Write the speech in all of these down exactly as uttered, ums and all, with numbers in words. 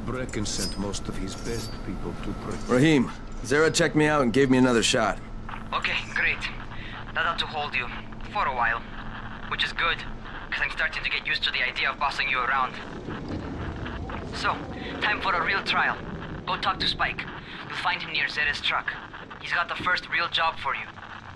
Brecken sent most of his best people to protect. Rahim, Zara checked me out and gave me another shot. Okay, great. That ought to hold you. For a while. Which is good, because I'm starting to get used to the idea of bossing you around. So, time for a real trial. Go talk to Spike. You'll find him near Zera's truck. He's got the first real job for you.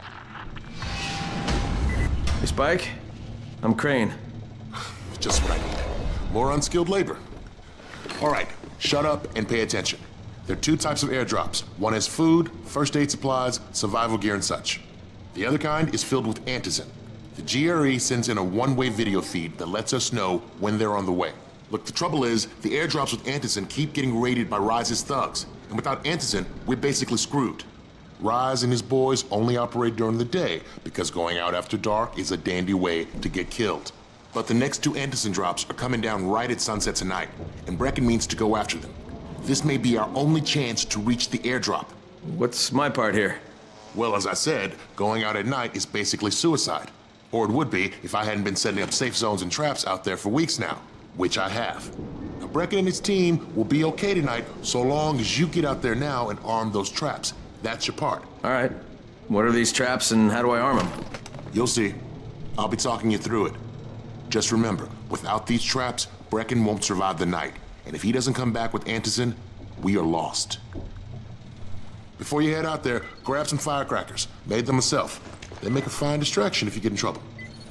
Hey, Spike. I'm Crane. Just right. More unskilled labor. All right, shut up and pay attention. There are two types of airdrops. One has food, first aid supplies, survival gear and such. The other kind is filled with antizin. The G R E sends in a one-way video feed that lets us know when they're on the way. Look, the trouble is, the airdrops with antizin keep getting raided by Rais's thugs. And without antizin, we're basically screwed. Rais and his boys only operate during the day because going out after dark is a dandy way to get killed. But the next two antizin drops are coming down right at sunset tonight, and Brecken means to go after them. This may be our only chance to reach the airdrop. What's my part here? Well, as I said, going out at night is basically suicide. Or it would be if I hadn't been setting up safe zones and traps out there for weeks now, which I have. Now, Brecken and his team will be okay tonight so long as you get out there now and arm those traps. That's your part. All right. What are these traps and how do I arm them? You'll see. I'll be talking you through it. Just remember, without these traps, Brecken won't survive the night. And if he doesn't come back with antizin, we are lost. Before you head out there, grab some firecrackers. Made them myself. They make a fine distraction if you get in trouble.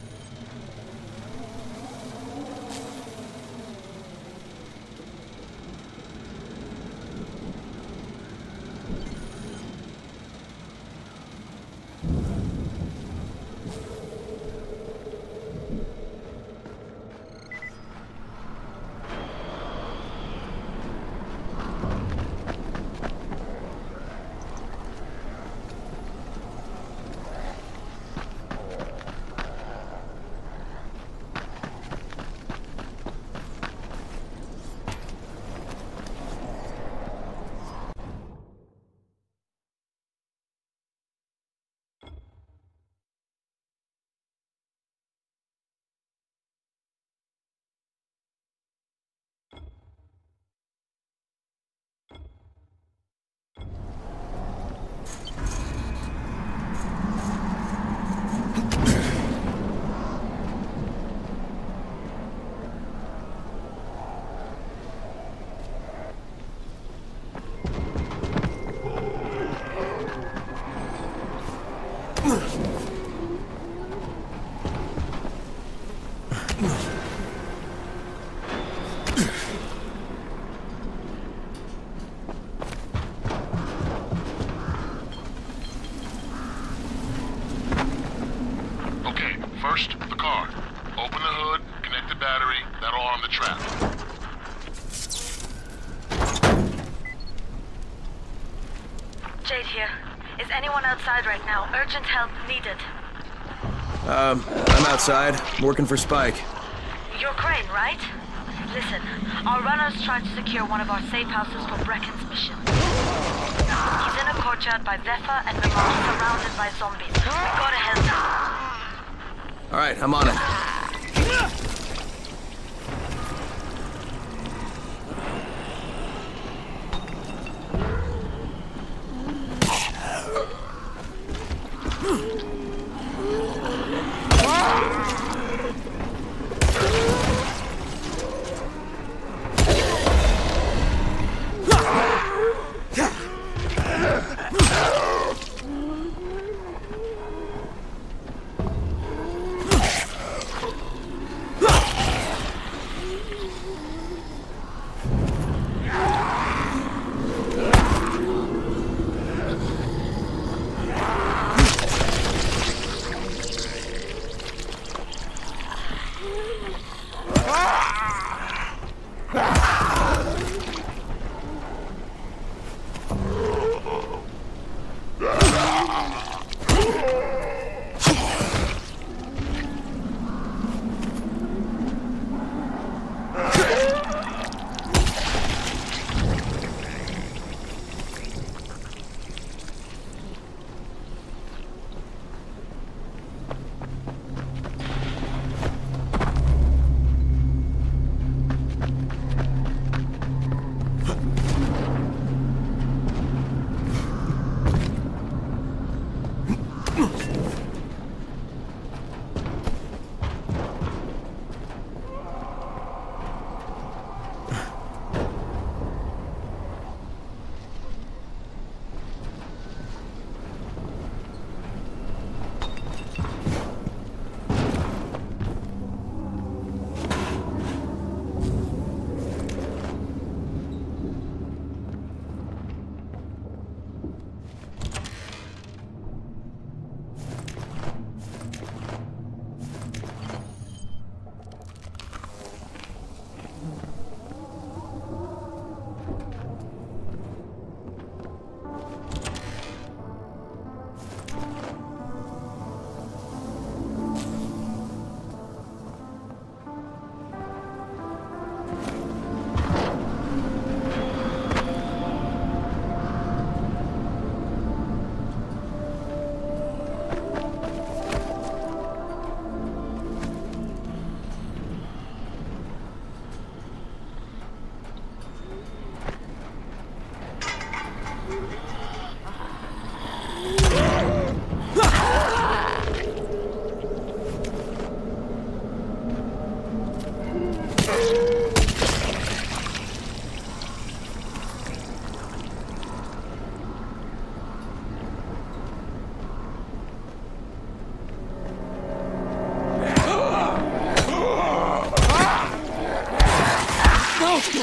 First, the car. Open the hood, connect the battery, that'll arm the trap. Jade here. Is anyone outside right now? Urgent help needed. Um, I'm outside, working for Spike. You're Crane, right? Listen, our runners tried to secure one of our safe houses for Brecken's mission. He's in a courtyard by Zephyr and Mimar, surrounded by zombies. We gotta help him. All right, I'm on it.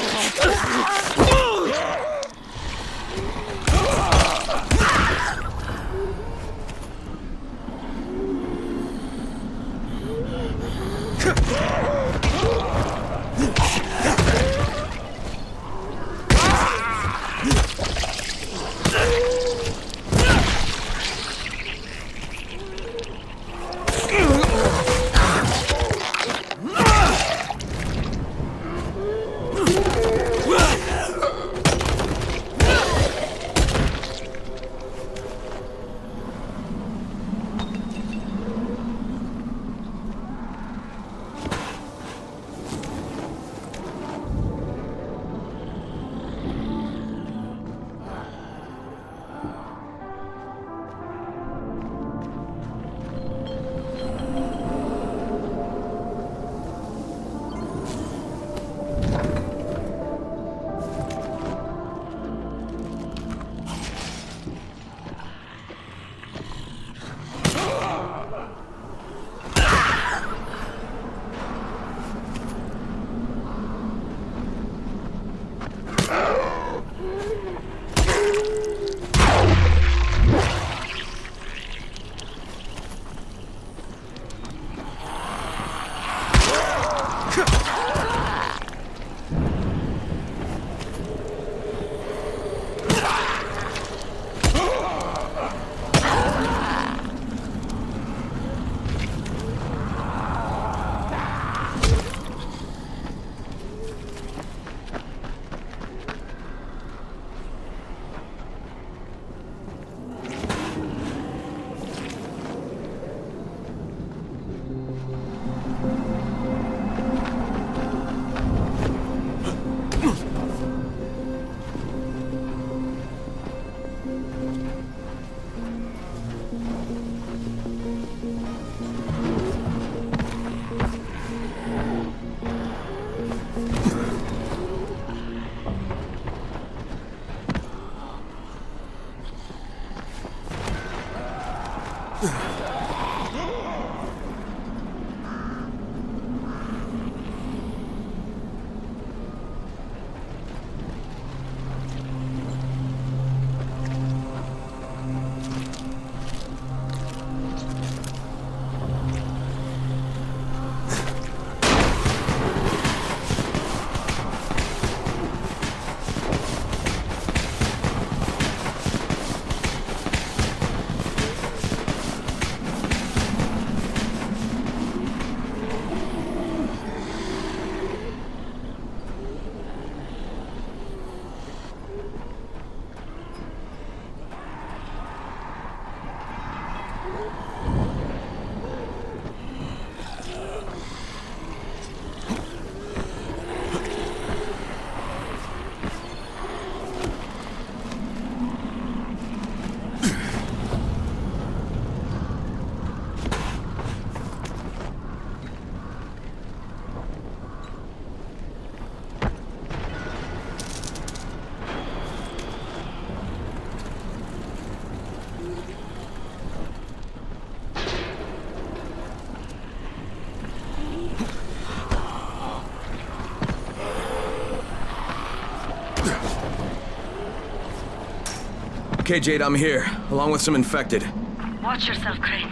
Okay, Jade, I'm here, along with some infected. Watch yourself, Crane.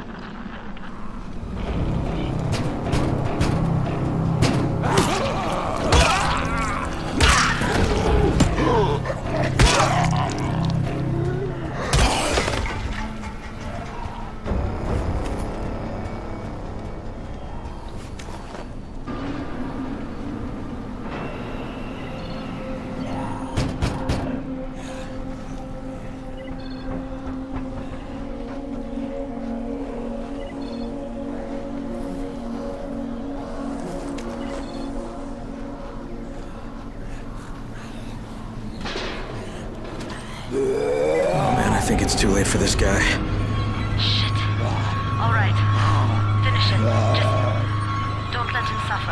Oh man, I think it's too late for this guy. Shit. All right. Finish it. Just don't let him suffer.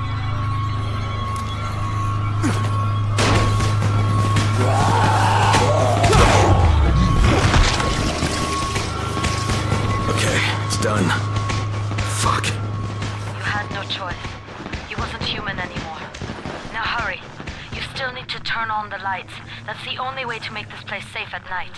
Okay, it's done. Fuck. You had no choice. He wasn't human anymore. Now hurry. still need to turn on the lights. That's the only way to make this place safe at night.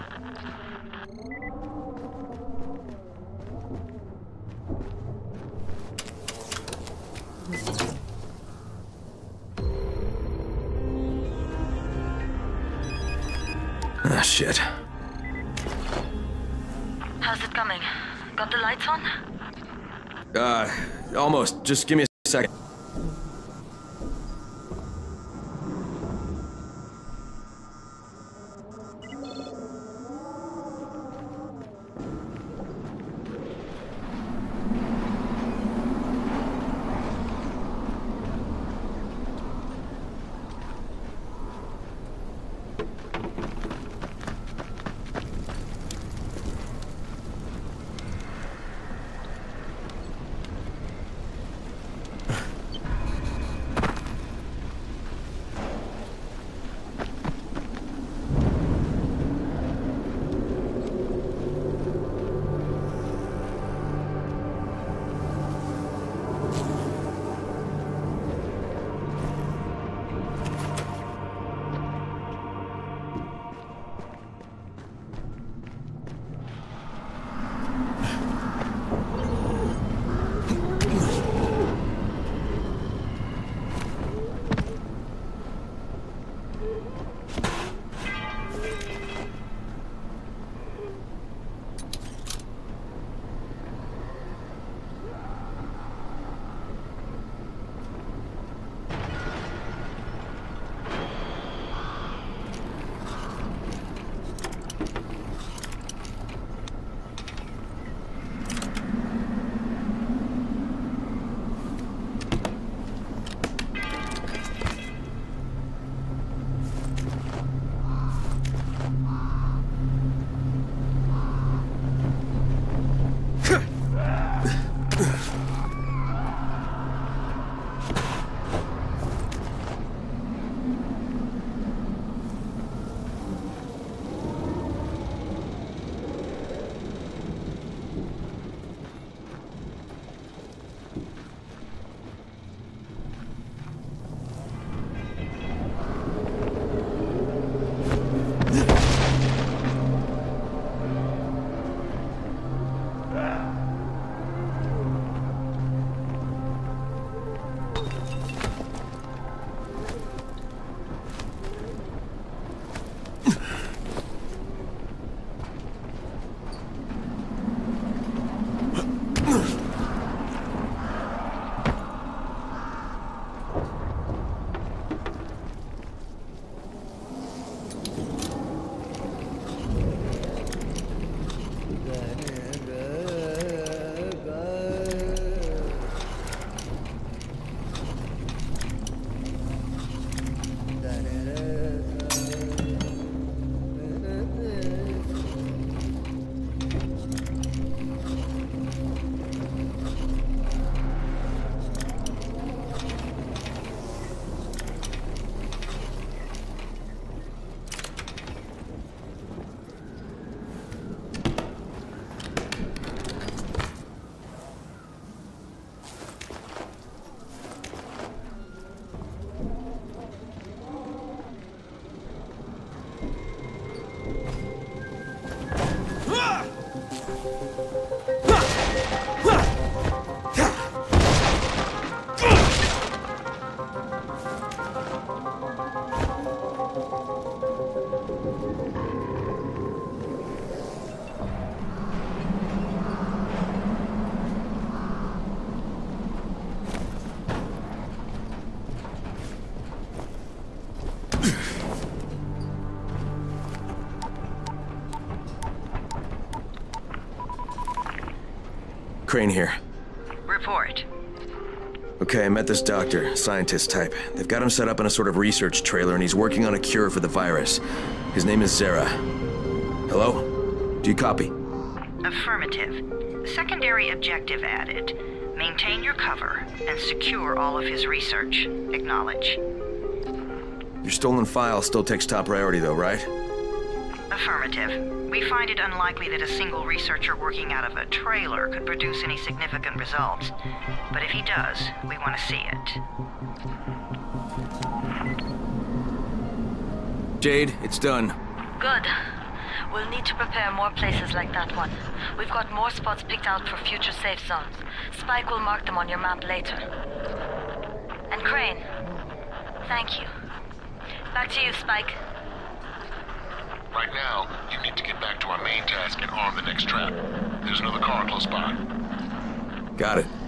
Ah, shit. How's it coming? Got the lights on? Uh, almost. Just give me a second. Crane here. Report. Okay, I met this doctor, scientist type. They've got him set up in a sort of research trailer, and he's working on a cure for the virus. His name is Zere. Hello? Do you copy? Affirmative. Secondary objective added. Maintain your cover and secure all of his research. Acknowledge. Your stolen file still takes top priority though, right? Affirmative. We find it unlikely that a single researcher working out of a trailer could produce any significant results. But if he does, we want to see it. Jade, it's done. Good. We'll need to prepare more places like that one. We've got more spots picked out for future safe zones. Spike will mark them on your map later. And Crane, thank you. Back to you, Spike. Right now, you need to get back to our main task and arm the next trap. There's another car close by. Got it.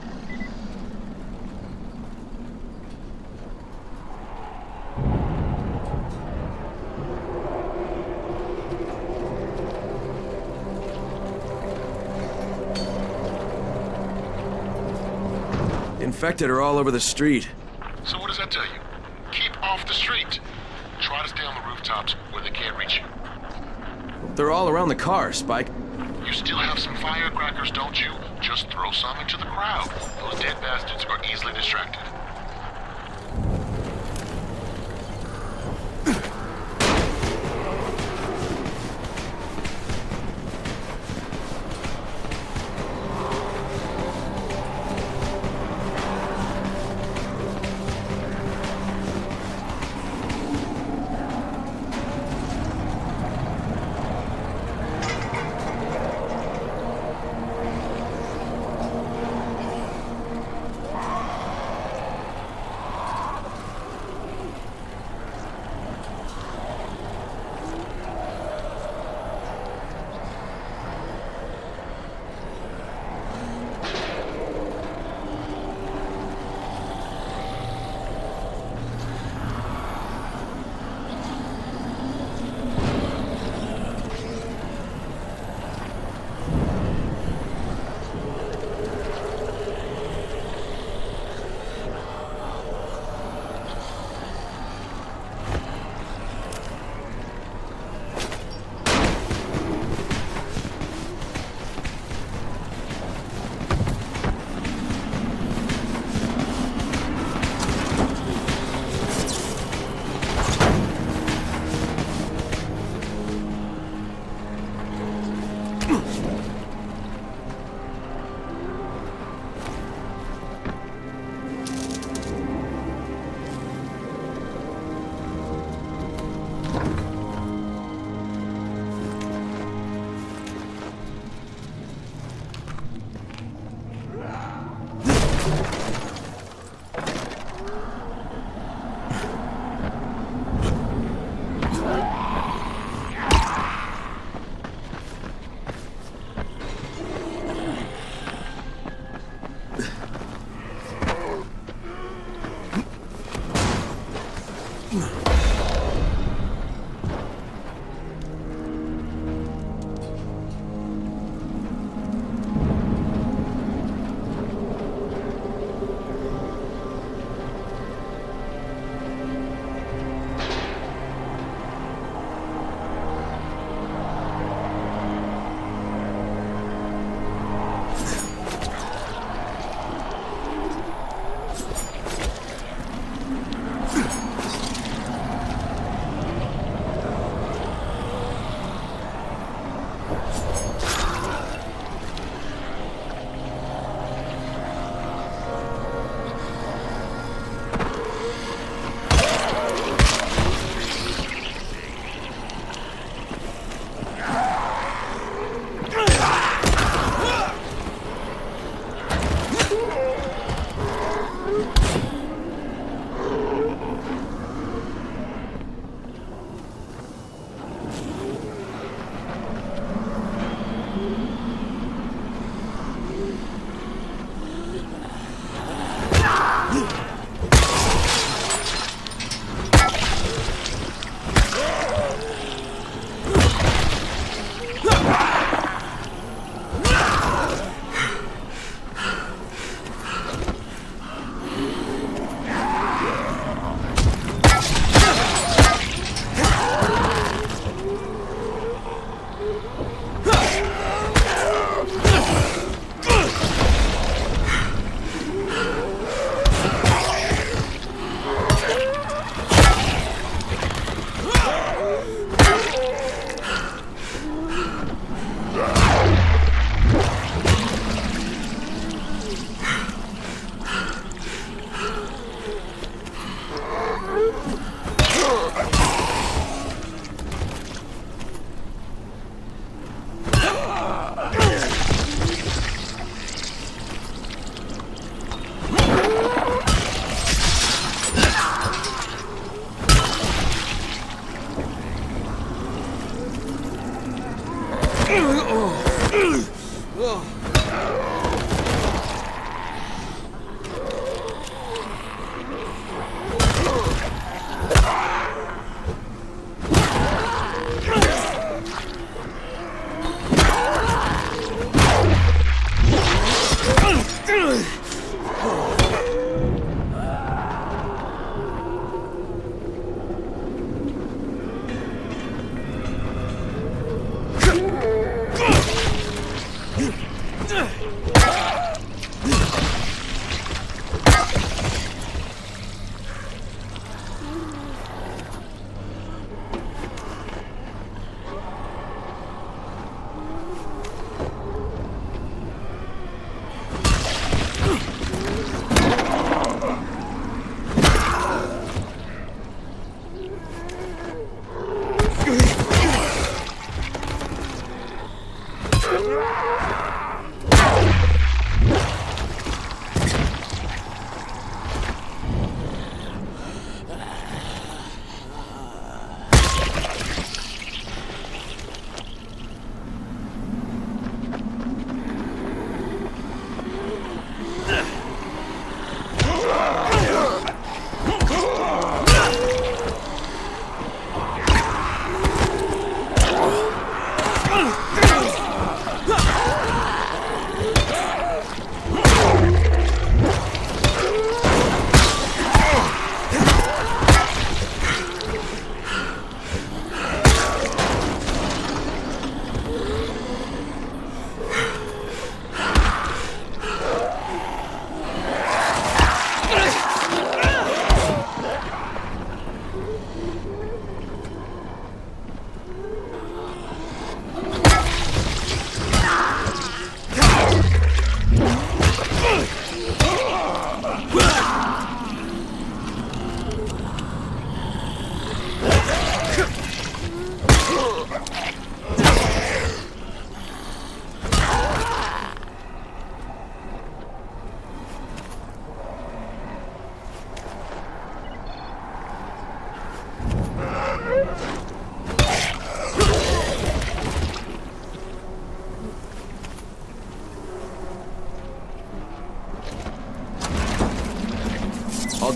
Infected are all over the street. So what does that tell you? Keep off the street. Try to stay on the rooftops where they can't reach you. They're all around the car, Spike. You still have some firecrackers, don't you? Just throw some into the crowd. Those dead bastards are easily distracted.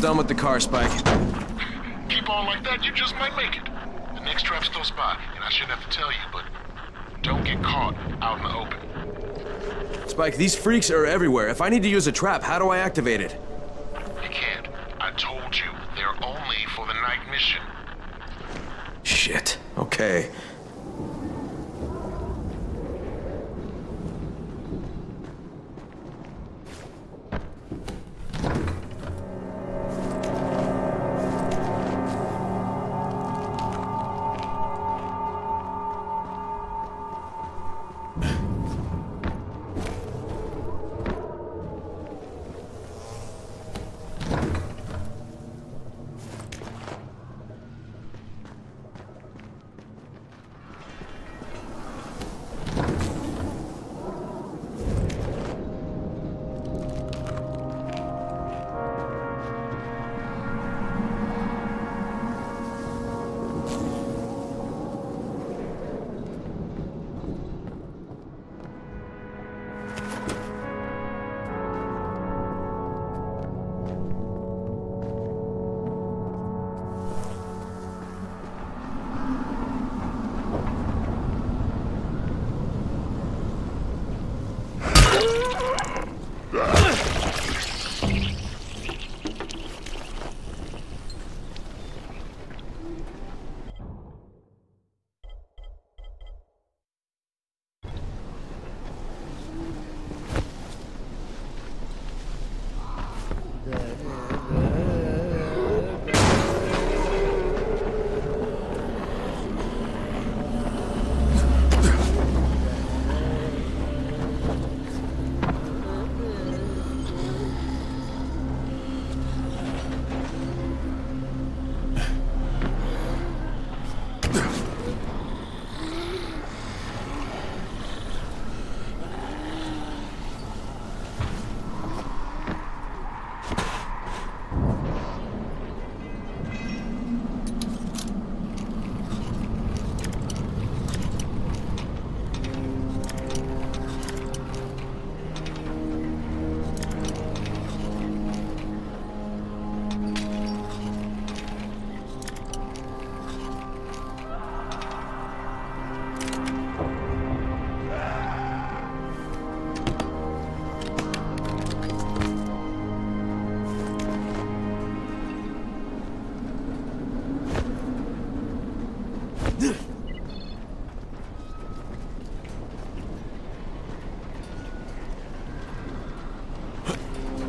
done with the car, Spike. Keep on like that, you just might make it. The next trap's close by, and I shouldn't have to tell you, but don't get caught out in the open. Spike, these freaks are everywhere. If I need to use a trap, how do I activate it? You can't. I told you, they're only for the night mission. Shit. Okay.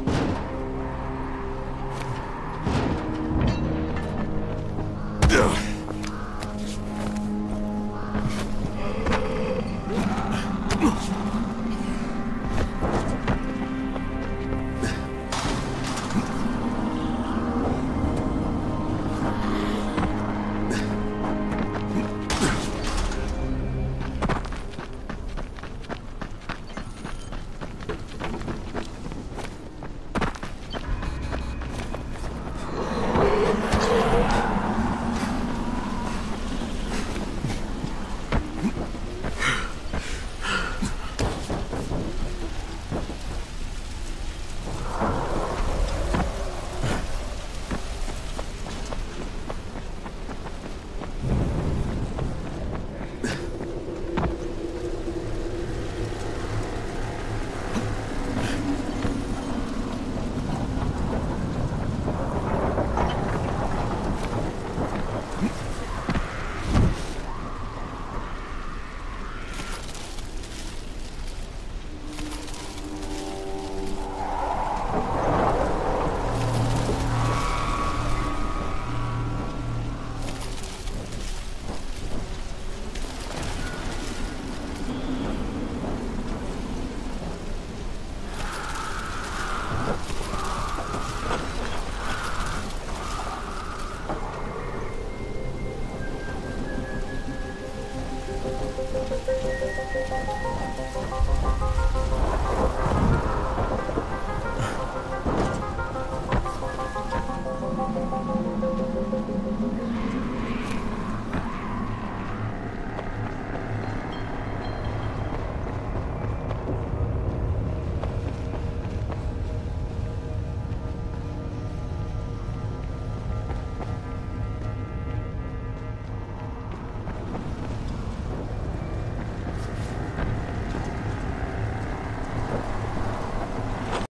Ugh.